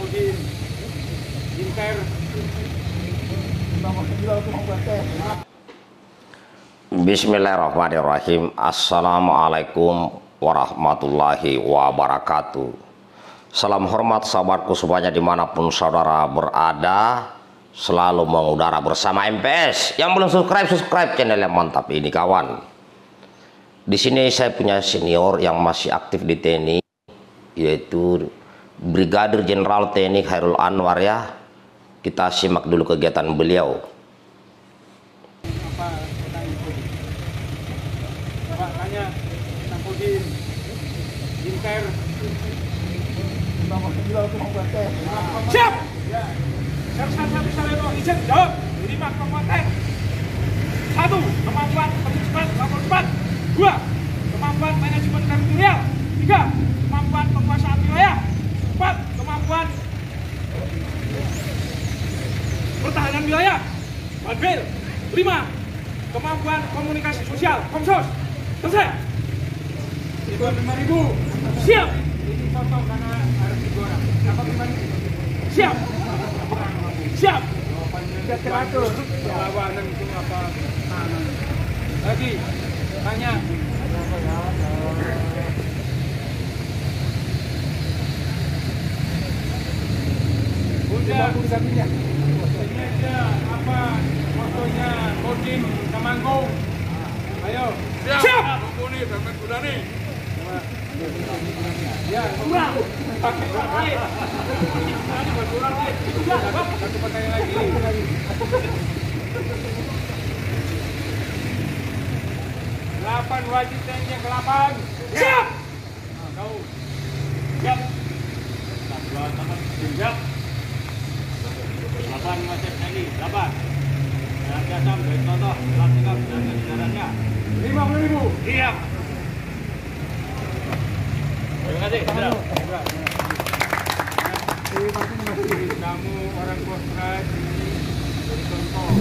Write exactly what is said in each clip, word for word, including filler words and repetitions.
Samsudin Inter. Bismillahirrahmanirrahim. Assalamualaikum warahmatullahi wabarakatuh. Salam hormat sahabatku semuanya dimanapun saudara berada. Selalu mengudara bersama M P S. Yang belum subscribe, subscribe channel yang mantap ini kawan. Di sini saya punya senior yang masih aktif di T N I, yaitu Brigadir Jenderal T N I Chairul Anwar ya. Kita simak dulu kegiatan beliau. Apa pertanyaan itu? Pak tanya Samsudin Inter. Siap. Ya. Sersan Saleno izin jawab. Lima komponen. Satu, kemampuan cepat, lapor cepat. Dua, kemampuan manajemen teritorial. Tiga, kemampuan penguasaan wilayah. Empat, kemampuan pertahanan wilayah. Badbil. Lima, kemampuan komunikasi sosial. Komsos. Selesai. Itu lima ribu. Siap. Ini contoh karena harus digoreng. Apa gimana? Siap. Siap. Tidak teratur. Perlawanan itu apa? Lagi tanya. Bunda, ini aja apa fotonya Kodim Temanggung. Ayo. Siap. Siap. Mumpuni, Bapak Gudani. Ya, kurang. Pakai pakai. Ini berkurang nih. Satu pakai lagi. Delapan wajib T N I yang ke delapan. Siap. Nah, kau. Siap. Siap. Delapan wajib T N I. Delapan. Dan biasa beri contoh pelatihan dan kejarannya. Lima puluh ribu. Siap. Terima kasih. Terima kasih. Kamu orang Kostrad ini beri contoh.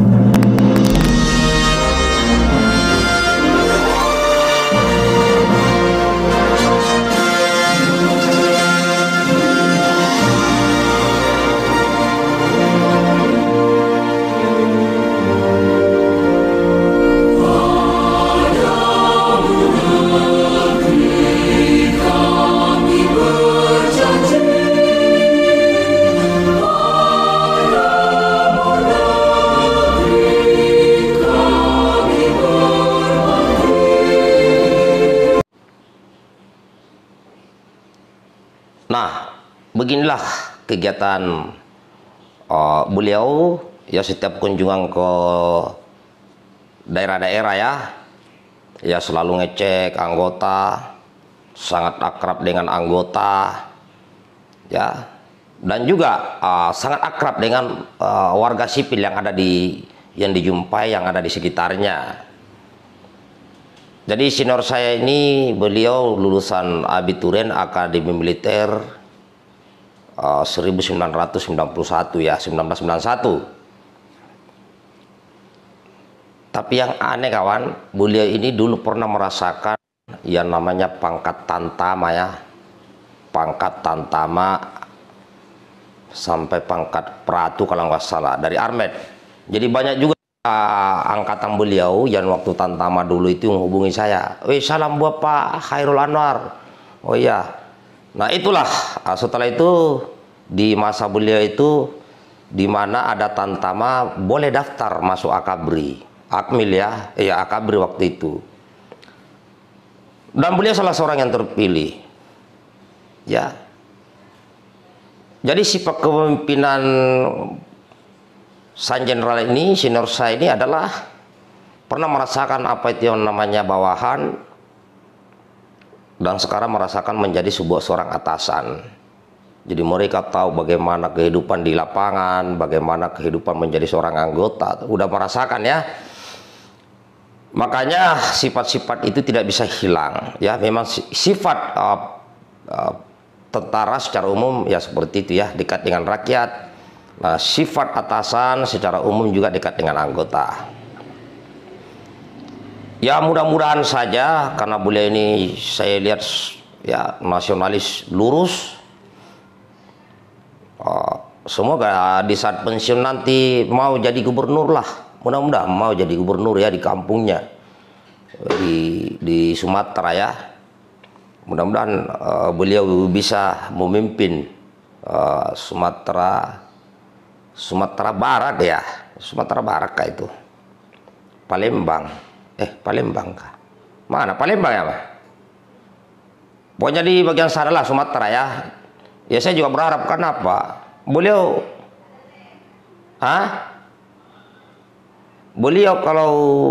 Nah, beginilah kegiatan uh, beliau ya setiap kunjungan ke daerah-daerah ya. Ya selalu ngecek anggota, sangat akrab dengan anggota ya. Dan juga uh, sangat akrab dengan uh, warga sipil yang ada di yang dijumpai yang ada di sekitarnya. Jadi senior saya ini beliau lulusan Abituren Akademi Militer uh, seribu sembilan ratus sembilan puluh satu ya, seribu sembilan ratus sembilan puluh satu. Tapi yang aneh kawan, beliau ini dulu pernah merasakan yang namanya pangkat tantama ya. Pangkat tantama sampai pangkat pratu kalau nggak salah dari Armet. Jadi banyak juga Uh, angkatan beliau yang waktu tantama dulu itu menghubungi saya, weh salam buat Pak Chairul Anwar. Oh iya, nah itulah uh, setelah itu di masa beliau itu di mana ada tantama boleh daftar masuk Akabri, Akmil ya, iya Akabri waktu itu. Dan beliau salah seorang yang terpilih, ya. Jadi sifat kepemimpinan Sang Jenderal ini, senior saya ini adalah pernah merasakan apa itu yang namanya bawahan dan sekarang merasakan menjadi sebuah seorang atasan. Jadi mereka tahu bagaimana kehidupan di lapangan, bagaimana kehidupan menjadi seorang anggota, udah merasakan ya. Makanya sifat-sifat itu tidak bisa hilang ya. Memang sifat uh, uh, tentara secara umum ya seperti itu ya, dekat dengan rakyat. Nah, sifat atasan secara umum juga dekat dengan anggota. Ya mudah-mudahan saja karena beliau ini saya lihat ya nasionalis lurus. uh, semoga di saat pensiun nanti mau jadi gubernur lah, mudah-mudahan mau jadi gubernur ya di kampungnya di di Sumatera ya. Mudah-mudahan uh, beliau bisa memimpin uh, Sumatera Sumatera Barat ya, Sumatera Barat kah itu? Palembang, eh Palembang kah? Mana Palembang ya, Pak? Pokoknya di bagian sana lah Sumatera ya. Ya saya juga berharap, kenapa? Beliau, ah, beliau kalau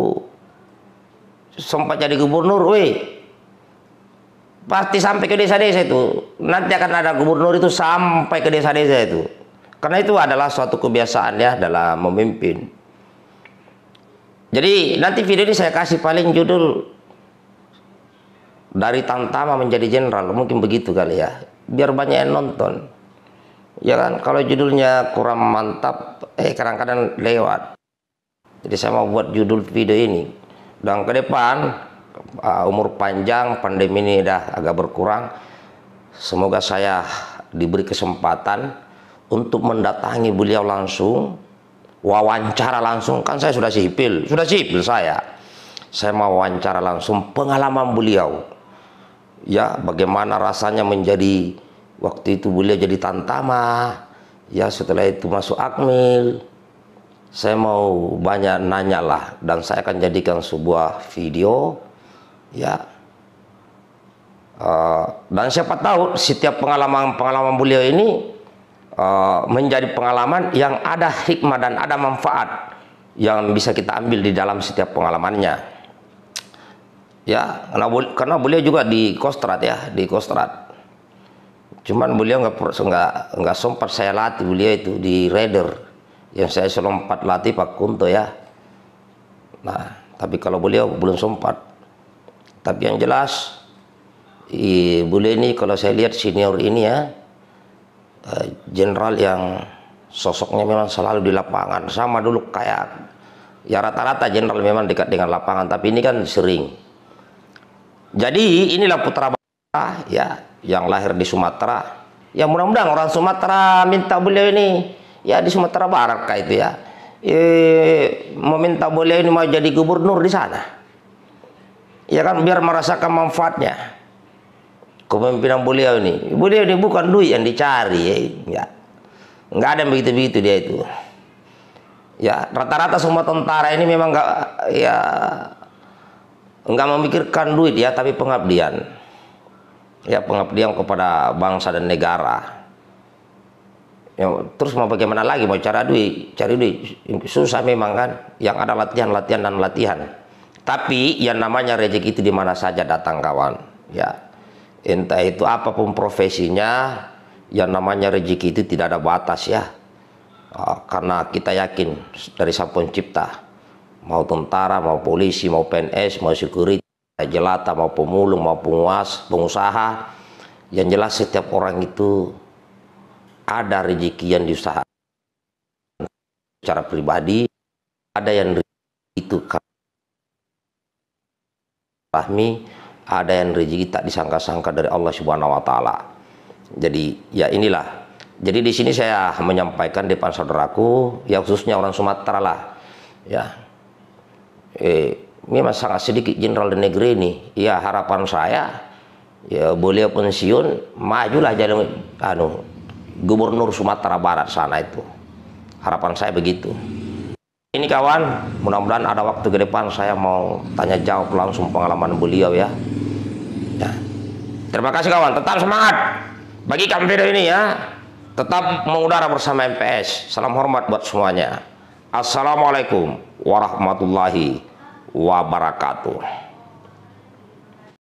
sempat jadi gubernur, weh, pasti sampai ke desa-desa itu. Nanti akan ada gubernur itu sampai ke desa-desa itu. Karena itu adalah suatu kebiasaan ya dalam memimpin. Jadi nanti video ini saya kasih paling judul dari Tamtama menjadi jenderal, mungkin begitu kali ya, biar banyak yang nonton. Ya kan, kalau judulnya kurang mantap, eh kadang-kadang lewat. Jadi saya mau buat judul video ini. Dan ke depan uh, umur panjang, pandemi ini dah agak berkurang. Semoga saya diberi kesempatan untuk mendatangi beliau langsung, wawancara langsung. Kan saya sudah sipil, sudah sipil saya. Saya mau wawancara langsung pengalaman beliau. Ya, bagaimana rasanya menjadi waktu itu beliau jadi Tamtama, ya setelah itu masuk Akmil. Saya mau banyak nanya lah, dan saya akan jadikan sebuah video, ya. Uh, dan siapa tahu setiap pengalaman-pengalaman beliau ini uh, menjadi pengalaman yang ada hikmah dan ada manfaat yang bisa kita ambil di dalam setiap pengalamannya. Ya, karena, karena beliau juga di Kostrad ya, di Kostrad. Cuman beliau nggak nggak nggak sempat saya latih beliau itu di Raider, yang saya sempat latih Pak Kunto ya. Nah, tapi kalau beliau belum sempat. Tapi yang jelas, i, beliau ini kalau saya lihat senior ini ya, jenderal uh, yang sosoknya memang selalu di lapangan. Sama dulu kayak ya rata-rata jenderal memang dekat dengan lapangan, tapi ini kan sering. Jadi inilah putra bangsa ya, yang lahir di Sumatera. Ya mudah-mudahan orang Sumatera minta beliau ini ya di Sumatera Barat kah itu ya, e, meminta beliau ini mau jadi gubernur di sana. Ya kan, biar merasakan manfaatnya kepemimpinan beliau ini. Beliau ini bukan duit yang dicari ya, ya. Nggak ada yang begitu-begitu dia itu. Ya rata-rata semua tentara ini memang nggak ya nggak memikirkan duit ya, tapi pengabdian. Ya pengabdian kepada bangsa dan negara. Ya, terus mau bagaimana lagi, mau cara duit, cari duit susah memang kan. Yang ada latihan, latihan dan latihan. Tapi yang namanya rezeki itu di mana saja datang kawan. Ya, entah itu apapun profesinya, yang namanya rezeki itu tidak ada batas ya. Uh, karena kita yakin dari Sang Pencipta, mau tentara, mau polisi, mau P N S, mau security, jelata, mau pemulung, mau penguas, pengusaha, yang jelas setiap orang itu ada rezeki yang diusahakan secara pribadi, ada yang itu rahmi, ada yang rezeki tak disangka-sangka dari Allah Subhanahu wa taala. Jadi ya inilah. Jadi di sini saya menyampaikan depan saudaraku, ya khususnya orang Sumatera lah. Ya. Eh memang sangat sedikit jenderal di negeri ini. Ya harapan saya ya beliau pensiun, majulah jadi anu gubernur Sumatera Barat sana itu. Harapan saya begitu. Ini kawan, mudah-mudahan ada waktu ke depan saya mau tanya jawab langsung pengalaman beliau ya. Ya. Terima kasih kawan, tetap semangat. Bagikan video ini ya. Tetap mengudara bersama M P S. Salam hormat buat semuanya. Assalamualaikum warahmatullahi wabarakatuh.